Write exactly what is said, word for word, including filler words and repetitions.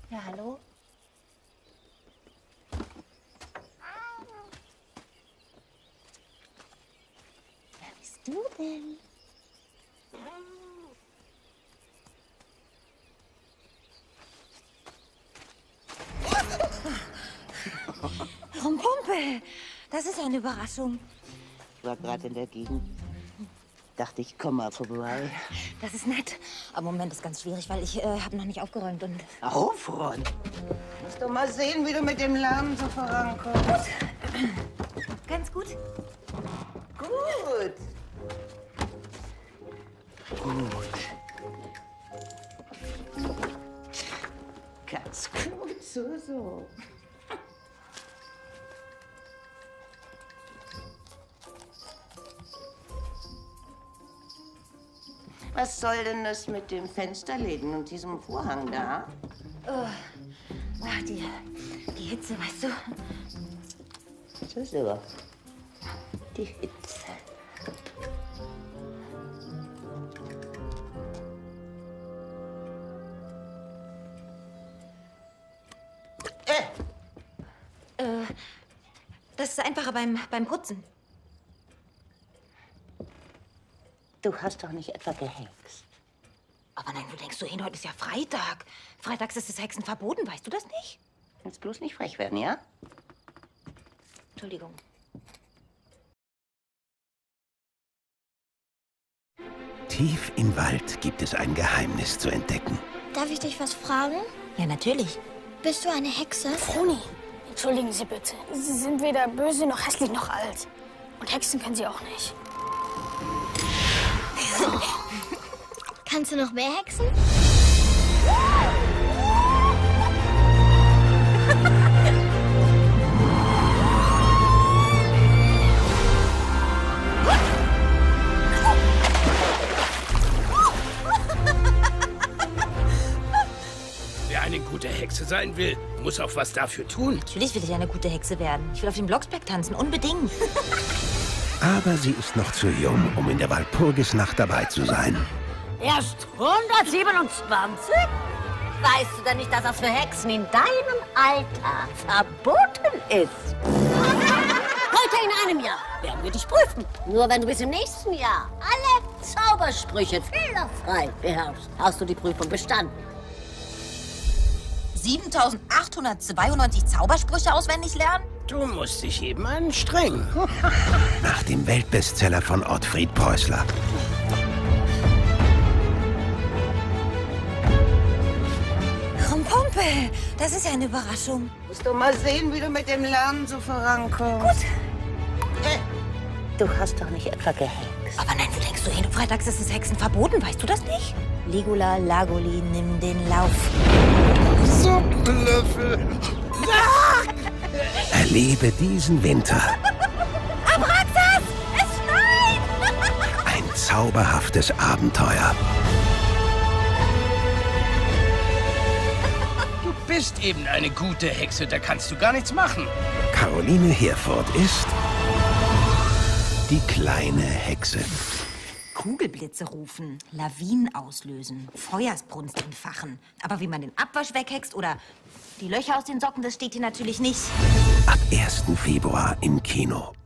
Ja, hallo? Wer bist du denn? Rumpumpe, das ist eine Überraschung. Ich war gerade in der Gegend. Dachte ich, komm mal vorbei. Das ist nett. Aber Moment, ist ganz schwierig, weil ich äh, habe noch nicht aufgeräumt und... Aufräumen? Musst doch mal sehen, wie du mit dem Lärm so vorankommst. Gut. Ganz gut. Gut. Gut. Ganz gut, so, so. Was soll denn das mit dem Fensterläden und diesem Vorhang da? Oh. Ach, die, die Hitze, weißt du? So, so. Die Hitze. Äh. Äh, das ist einfacher beim, beim Putzen. Du hast doch nicht etwa gehext. Aber nein, wo denkst du hin? Heute ist ja Freitag. Freitags ist das Hexen verboten, weißt du das nicht? Jetzt bloß nicht frech werden, ja? Entschuldigung. Tief im Wald gibt es ein Geheimnis zu entdecken. Darf ich dich was fragen? Ja, natürlich. Bist du eine Hexe? Froni, entschuldigen Sie bitte. Sie sind weder böse noch hässlich noch alt. Und Hexen können Sie auch nicht. Kannst du noch mehr hexen? Wer eine gute Hexe sein will, muss auch was dafür tun. Natürlich will ich eine gute Hexe werden. Ich will auf dem Blocksberg tanzen, unbedingt. Aber sie ist noch zu jung, um in der Walpurgisnacht dabei zu sein. Erst hundertsiebenundzwanzig? Weißt du denn nicht, dass das für Hexen in deinem Alter verboten ist? Heute in einem Jahr werden wir dich prüfen. Nur wenn du bis im nächsten Jahr alle Zaubersprüche fehlerfrei beherrschst, hast du die Prüfung bestanden. siebentausendachthundertzweiundneunzig Zaubersprüche auswendig lernen? Du musst dich eben anstrengen. Nach dem Weltbestseller von Ottfried Preußler. Rumpumpe, das ist ja eine Überraschung. Musst doch mal sehen, wie du mit dem Lärm so vorankommst. Gut. Äh, du hast doch nicht etwa gehext. Aber nein, wo denkst du hin? Freitags ist das Hexen verboten, weißt du das nicht? Ligula, Lagoli, nimm den Lauf. Suppenlöffel. Erlebe diesen Winter Abraxas, es schneit! ein zauberhaftes Abenteuer. Du bist eben eine gute Hexe, da kannst du gar nichts machen. Caroline Herfurth ist die kleine Hexe. Kugelblitze rufen, Lawinen auslösen, Feuersbrunst entfachen. Aber wie man den Abwasch weghext oder die Löcher aus den Socken, das steht hier natürlich nicht. Ab ersten Februar im Kino.